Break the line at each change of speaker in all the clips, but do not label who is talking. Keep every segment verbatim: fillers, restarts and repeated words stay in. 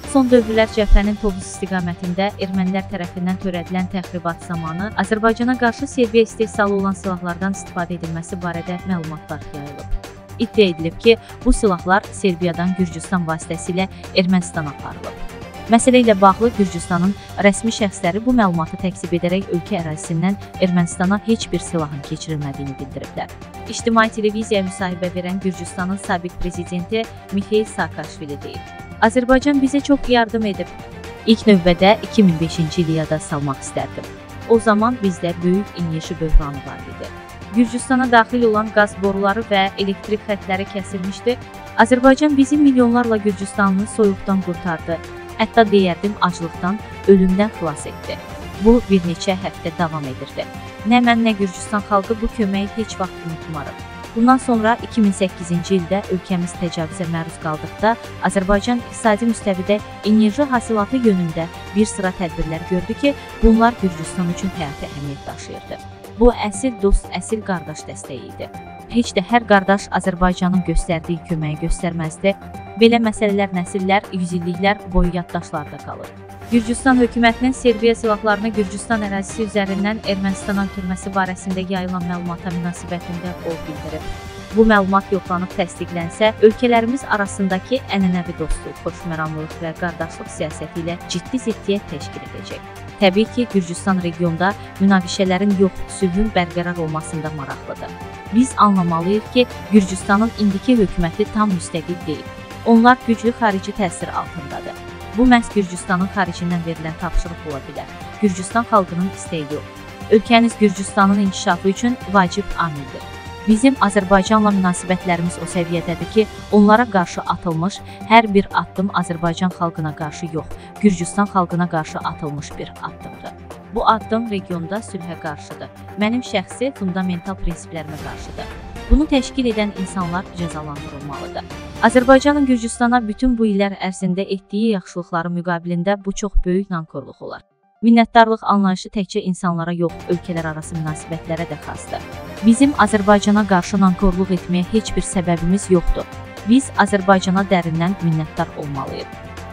Son dövrlər cəbhənin Tovuz istiqamətində ermənilər tərəfindən törədilən təxribat zamanı Azərbaycana qarşı Serbiya istehsalı olan silahlardan istifadə edilməsi barədə məlumatlar yayılıb. İddia edilib ki, bu silahlar Serbiyadan Gürcüstan vasitəsilə Ermənistana aparılıb. Məsələ ilə bağlı Gürcüstanın rəsmi şəxsləri bu məlumatı təkzib edərək ölkə ərazisindən Ermənistana heç bir silahın keçirilmədiyini bildiriblər. İctimai televiziyaya müsahibə verən Gürcüstanın sabiq prezidenti Mikhail Saakashvili deyib: Azərbaycan bizə çox yardım edib. İlk növbədə iki min beşinci ili yada salmaq istərdim. O zaman bizdə böyük enerji böhranı var idi. Gürcüstana daxil olan qaz boruları və elektrik xətləri kəsilmişdi. Azərbaycan bizi milyonlarla Gürcüstanlı soyuqdan qurtardı. Hətta deyərdim aclıqdan, ölümdən xilas etdi. Bu bir neçə həftə davam edirdi. Nə mən, nə Gürcüstan xalqı bu köməyi heç vaxt unutmarıq. Bundan sonra iki min səkkizinci ildə ölkəmiz təcavüzə məruz qaldıqda Azərbaycan iqtisadi müstəvidə enerji hasilatı yönündə bir sıra tədbirlər gördü ki, bunlar Gürcüstan üçün həyati əhəmiyyət daşıyırdı. Bu əsil dost, əsil qardaş dəstəyi idi. Heç də hər qardaş Azərbaycanın göstərdiyi köməyi göstərməzdi. Belə məsələlər nəsillər, yüzilliklər boyu yaddaşlarda qalır. Gürcüstan hökumətinin Serbiya silahlarını Gürcüstan ərazisi üzərindən Ermənistana ötürməsi barəsində yayılan məlumata münasibətində o bildirib. Bu məlumat yoxlanıb təsdiqlənsə, ölkələrimiz arasındakı ənənəvi dostluq, xoşməramlılıq və qardaşlıq siyasəti ilə ciddi ziddiyyət təşkil edəcək. Təbii ki, Gürcüstan regionda münaqişələrin yox, sülhün bərqərar olmasında maraqlıdır. Biz anlamalıyıq ki, Gürcüstanın indiki hökuməti tam müstəqil deyil. Onlar güclü xarici təsir altındadır. Bu məhz Gürcüstanın xaricindən verilən tapşırıq ola bilər. Gürcüstan xalqının istəyi yox. Ölkəniz Gürcüstanın inkişafı üçün vacib amildir. Bizim Azərbaycanla münasibətlərimiz o səviyyədədir ki, onlara qarşı atılmış hər bir addım Azərbaycan xalqına qarşı yox, Gürcüstan xalqına qarşı atılmış bir addımdır. Bu addım regionda sülhə qarşıdır. Mənim şəxsi fundamental prinsiplərimə qarşıdır. Bunu təşkil edən insanlar cəzalandırılmalıdır. Azərbaycanın Gürcüstana bütün bu illər ərzində etdiyi yaxşılıqları müqabilində bu çox böyük nankorluq olar. Minnətdarlıq anlayışı təkcə insanlara yox, ölkələr arası münasibətlərə də xasdır. Bizim Azərbaycana qarşı nankorluq etməyə heç bir səbəbimiz yoxdur. Biz Azərbaycana dərindən minnətdar olmalıyıq.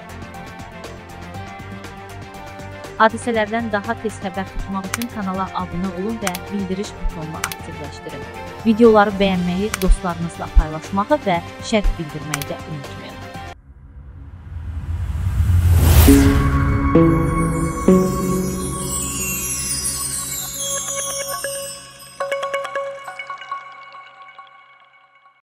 Hadisələrdən daha tez xəbər tutmaq üçün kanala abunə olun və bildiriş butonunu aktivləşdirin. Videoları bəyənməyi, dostlarınızla paylaşmağı və şərh bildirməyi də unutmayın.